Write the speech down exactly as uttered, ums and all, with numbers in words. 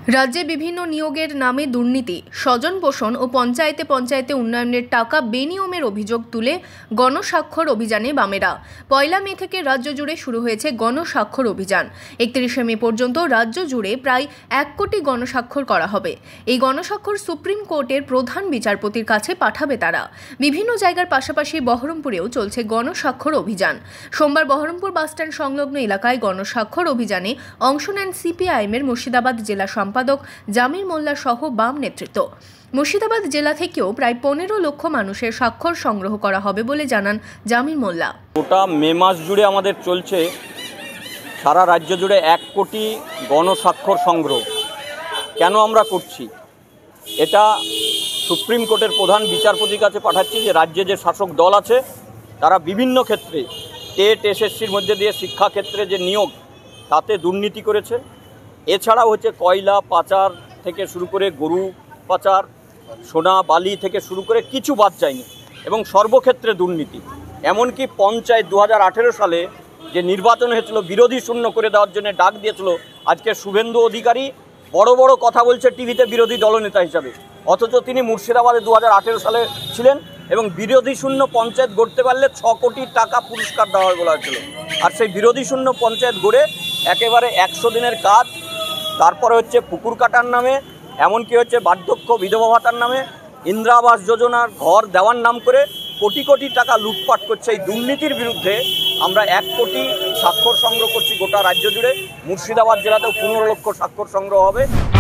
রাজ্যে বিভিন্ন নিয়োগের নামে দুর্নীতি, স্বজন পোষণ ও পঞ্চায়েতে পঞ্চায়েতে উন্নয়নের টাকা বেনিয়মের অভিযোগ তুলে গণস্বাক্ষর অভিযানে বামেরা। পয়লা মে থেকে রাজ্য জুড়ে শুরু হয়েছে গণস্বাক্ষর অভিযান। একত্রিশে মে পর্যন্ত রাজ্য জুড়ে প্রায় এক কোটি গণস্বাক্ষর করা হবে। এই গণস্বাক্ষর সুপ্রিম কোর্টের প্রধান বিচারপতির কাছে পাঠাবে তারা। বিভিন্ন জায়গার পাশাপাশি বহরমপুরেও চলছে গণস্বাক্ষর অভিযান। সোমবার বহরমপুর বাসস্ট্যান্ড সংলগ্ন এলাকায় গণস্বাক্ষর অভিযানে অংশ নেন সিপিআইএমের মুর্শিদাবাদ জেলা সম্পাদক জামির মোল্লা সহ বাম নেতৃত্ব। মুর্শিদাবাদ জেলা থেকেও প্রায় পনেরো লক্ষ মানুষের স্বাক্ষর সংগ্রহ করা হবে বলে জানান জামির মোল্লা। গোটা মে মাস জুড়ে আমাদের চলছে সারা রাজ্য জুড়ে এক কোটি গণস্বাক্ষর সংগ্রহ। কেন আমরা করছি এটা সুপ্রিম কোর্টের প্রধান বিচারপতির কাছে পাঠাচ্ছি যে রাজ্যে যে শাসক দল আছে তারা বিভিন্ন ক্ষেত্রে টেট এসএসসির মধ্যে দিয়ে শিক্ষাক্ষেত্রে যে নিয়োগ তাতে দুর্নীতি করেছে। এছাড়াও হচ্ছে কয়লা পাচার থেকে শুরু করে গরু পাচার, সোনা বালি থেকে শুরু করে কিছু বাদ যায়নি এবং সর্বক্ষেত্রে দুর্নীতি। এমনকি পঞ্চায়েত দু হাজার আঠেরো সালে যে নির্বাচন হয়েছিল বিরোধী শূন্য করে দেওয়ার জন্য ডাক দিয়েছিল, আজকে শুভেন্দু অধিকারী বড় বড় কথা বলছে টিভিতে বিরোধী দলনেতা হিসাবে, অথচ তিনি মুর্শিদাবাদে দু হাজার আঠেরো সালে ছিলেন এবং বিরোধী শূন্য পঞ্চায়েত গড়তে পারলে ছ কোটি টাকা পুরস্কার দেওয়া হয় বলা হয়েছিল। আর সেই বিরোধী শূন্য পঞ্চায়েত গড়ে একেবারে একশো দিনের কাজ, তারপরে হচ্ছে পুকুর কাটার নামে, এমনকি হচ্ছে বার্ধক্য বিধবা ভাতার নামে, ইন্দিরা আবাস যোজনার ঘর দেওয়ার নাম করে কোটি কোটি টাকা লুটপাট করছে। এই দুর্নীতির বিরুদ্ধে আমরা এক কোটি স্বাক্ষর সংগ্রহ করছি গোটা রাজ্য জুড়ে। মুর্শিদাবাদ জেলাতেও পনেরো লক্ষ স্বাক্ষর সংগ্রহ হবে।